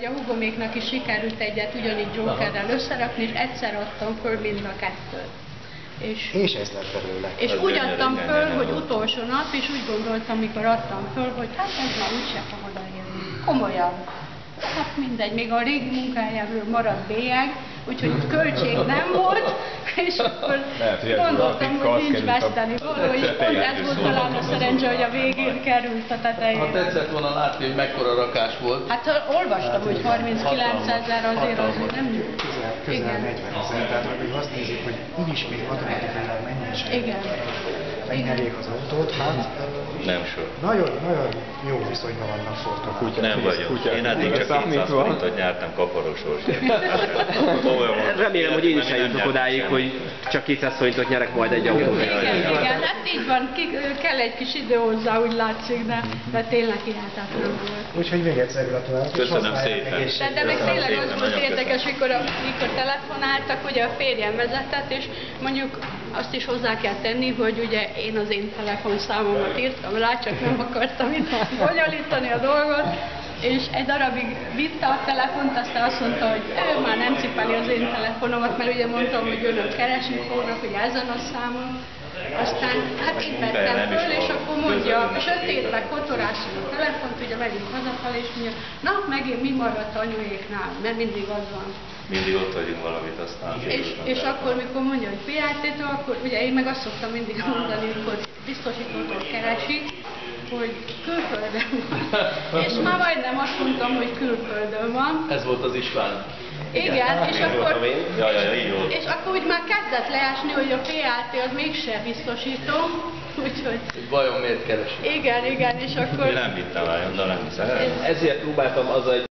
hogy a hugoméknak is sikerült egyet ugyanígy Jokerrel összerakni, és egyszer adtam föl mind a kettőt. És ez lett belőle. És úgy adtam föl, hogy utolsó nap, és úgy gondoltam, mikor adtam föl, hogy hát ez már úgyse fog odaérni. Komolyan. Hát mindegy, még a régi munkájáról maradt bélyeg, úgyhogy költség nem volt, és akkor gondoltam, hogy nincs veszteni való, és pont ez volt talán a szerencse, hogy a végén került a tetejére. Ha tetszett volna látni, hogy mekkora rakás volt. Hát olvastam, hogy 39 000 azért nem... Közel 40 000, tehát hogy azt nézik, hogy úgyis még matematikailag mennyi is. Igen. Megnyerék az autót, hát Nem sok. nagyon jó viszonyban vannak Fordok. Nem vagyok. Én eddig csak 200 forintot nyertem kaparosósért. Remélem, hogy én is eljutok odáig, hogy csak 200 forintot nyerek majd egy autót. Igen, hát így van, kell egy kis idő hozzá, úgy látszik, de tényleg hihetetlen volt. Úgyhogy még egyszer gratulálok. Köszönöm szépen. De még tényleg az volt érdekes, mikor telefonáltak, ugye a férjem vezetett, és mondjuk azt is hozzá kell tenni, hogy ugye én az én telefonszámomat írtam rá, csak nem akartam itt bonyolítani a dolgot, és egy darabig vitte a telefont, aztán azt mondta, hogy ő már nem cipeli az én telefonomat, mert ugye mondtam, hogy önök keresni fognak, hogy ezen a számon. Aztán hát itt vettem föl, és akkor mondja, sötétbe kotorászom a telefont, ugye megyünk hazafelé, és mondja, na megint mi maradt anyuéknál, mert mindig az van. Mindig ott vagyunk valamit, aztán... És akkor, mikor mondja, hogy PRT-től, akkor ugye én meg azt szoktam mindig mondani, hogy biztosítótól keresi, hogy külföldön van. És már majdnem azt mondtam, hogy külföldön van. Ez volt az István. Igen, és akkor, így volt. és akkor úgy már kezdett leesni, hogy a PRT az mégse biztosító, úgyhogy... Vajon miért keresi? Igen, és akkor... Én nem vittem el, de nem hiszem. Ezért próbáltam azzal